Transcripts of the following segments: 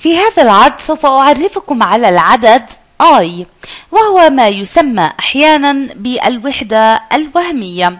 في هذا العرض سوف أعرفكم على العدد I، وهو ما يسمى أحيانا بالوحدة الوهمية.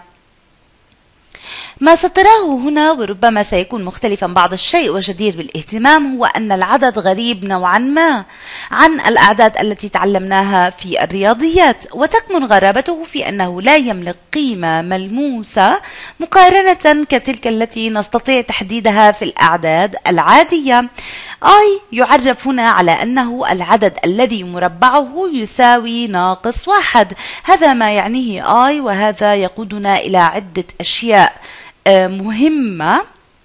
ما ستراه هنا وربما سيكون مختلفا بعض الشيء وجدير بالاهتمام هو أن العدد غريب نوعا ما عن الأعداد التي تعلمناها في الرياضيات، وتكمن غرابته في أنه لا يملك قيمة ملموسة مقارنة كتلك التي نستطيع تحديدها في الأعداد العادية. I يعرف هنا على أنه العدد الذي مربعه يساوي ناقص 1. هذا ما يعنيه I، وهذا يقودنا إلى عدة أشياء مهمة.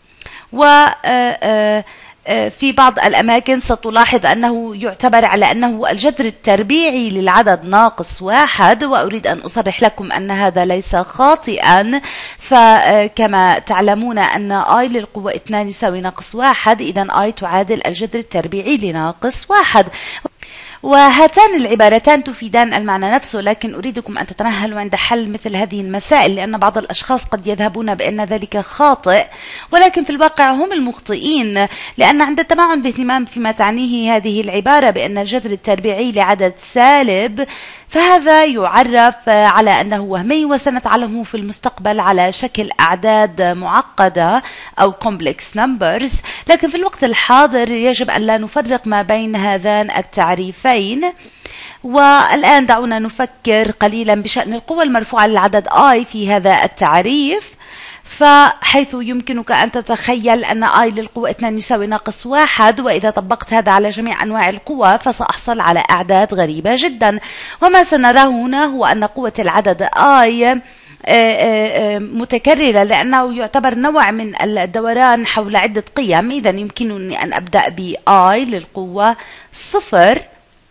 وفي بعض الأماكن ستلاحظ أنه يعتبر على أنه الجذر التربيعي للعدد ناقص 1، وأريد أن أصرح لكم أن هذا ليس خاطئا، فكما تعلمون أن I للقوة 2 يساوي ناقص 1، إذن I تعادل الجذر التربيعي لناقص 1. وهاتان العبارتان تفيدان المعنى نفسه، لكن أريدكم أن تتمهلوا عند حل مثل هذه المسائل، لأن بعض الأشخاص قد يذهبون بأن ذلك خاطئ، ولكن في الواقع هم المخطئين، لأن عند التمعن باهتمام فيما تعنيه هذه العبارة بأن الجذر التربيعي لعدد سالب، فهذا يعرف على أنه وهمي وسنتعلمه في المستقبل على شكل أعداد معقدة أو complex numbers. لكن في الوقت الحاضر يجب أن لا نفرق ما بين هذان التعريفين. والآن دعونا نفكر قليلا بشأن القوة المرفوعة للعدد I في هذا التعريف، فحيث يمكنك أن تتخيل أن I للقوة 2 يساوي ناقص 1، وإذا طبقت هذا على جميع أنواع القوى فسأحصل على أعداد غريبة جدا. وما سنراه هنا هو أن قوة العدد I متكررة لأنه يعتبر نوع من الدوران حول عدة قيم. إذا يمكنني أن أبدأ ب I للقوة 0،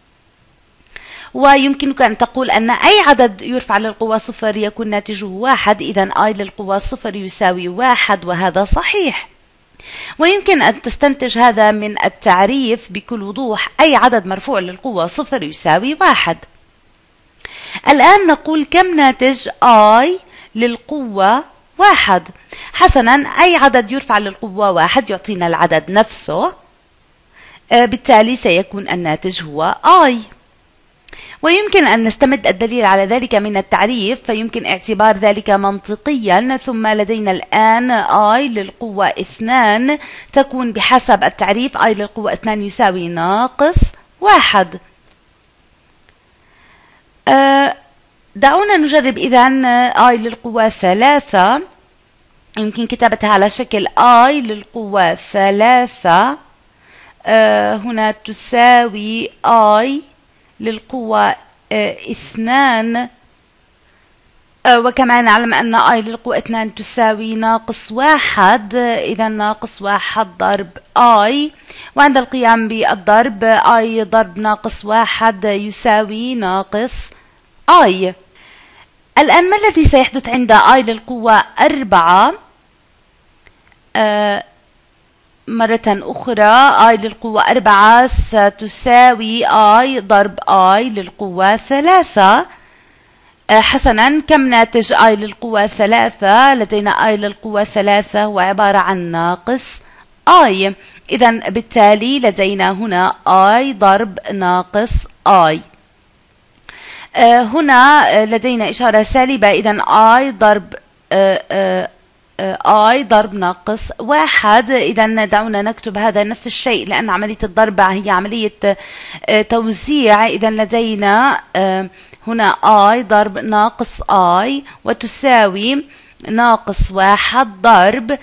ويمكنك أن تقول أن أي عدد يرفع للقوة 0 يكون ناتجه 1، إذن I للقوة 0 يساوي 1، وهذا صحيح. ويمكن أن تستنتج هذا من التعريف بكل وضوح: أي عدد مرفوع للقوة 0 يساوي 1. الآن نقول كم ناتج I للقوة 1؟ حسنا، أي عدد يرفع للقوة 1 يعطينا العدد نفسه، بالتالي سيكون الناتج هو I. ويمكن أن نستمد الدليل على ذلك من التعريف، فيمكن اعتبار ذلك منطقيا. ثم لدينا الآن I للقوة 2 تكون بحسب التعريف I للقوة 2 يساوي ناقص 1. دعونا نجرب إذن I للقوة 3، يمكن كتابتها على شكل I للقوة 3 هنا تساوي I للقوة 2، وكما نعلم أن I للقوة 2 تساوي ناقص 1، إذا ناقص 1 ضرب I، وعند القيام بالضرب I ضرب ناقص 1 يساوي ناقص I. الآن ما الذي سيحدث عند I للقوة 4؟ مرة أخرى I للقوة 4 ستساوي I ضرب I للقوة 3. حسنا، كم ناتج I للقوة 3؟ لدينا I للقوة 3 هو عبارة عن ناقص I، إذن بالتالي لدينا هنا I ضرب ناقص I. هنا لدينا إشارة سالبة، إذن I ضرب I ضرب ناقص 1. إذا دعونا نكتب هذا نفس الشيء، لأن عملية الضرب هي عملية توزيع. إذا لدينا هنا I ضرب ناقص I وتساوي ناقص 1 ضرب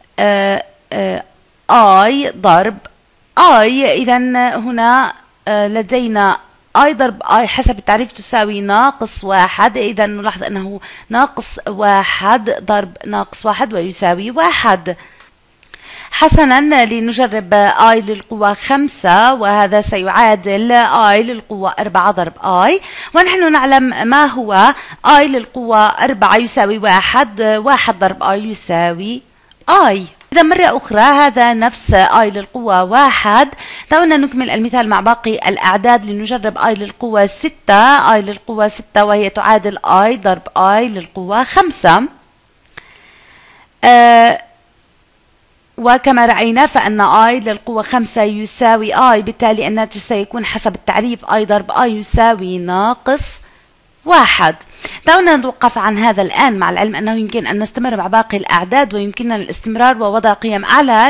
I ضرب I. إذا هنا لدينا I ضرب I حسب التعريف تساوي ناقص 1، إذا نلاحظ أنه ناقص 1 ضرب ناقص 1 ويساوي 1. حسنا، لنجرب I للقوة 5، وهذا سيعادل I للقوة 4 ضرب I، ونحن نعلم ما هو I للقوة 4 يساوي 1 ضرب I يساوي I. إذا مرة أخرى هذا نفس I للقوة 1. دعونا نكمل المثال مع باقي الأعداد لنجرب I للقوة 6، I للقوة 6 وهي تعادل I ضرب I للقوة 5. وكما رأينا فأن I للقوة 5 يساوي I، بالتالي الناتج سيكون حسب التعريف I ضرب I يساوي ناقص 1. دعونا نتوقف عن هذا الآن، مع العلم أنه يمكن أن نستمر مع باقي الأعداد ويمكننا الاستمرار ووضع قيم أعلى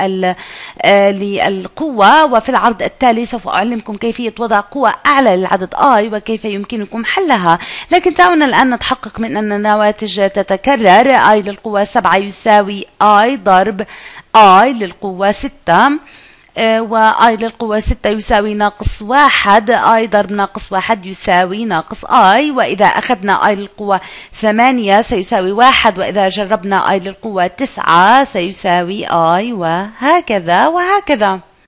للقوة، وفي العرض التالي سوف أعلمكم كيفية وضع قوة أعلى للعدد I وكيف يمكنكم حلها. لكن دعونا الآن نتحقق من أن النواتج تتكرر. I للقوة 7 يساوي I ضرب I للقوة 6، و I للقوة 6 يساوي ناقص 1. I ضرب ناقص 1 يساوي ناقص I، وإذا أخذنا I للقوة 8 سيساوي 1، وإذا جربنا I للقوة 9 سيساوي I، وهكذا وهكذا.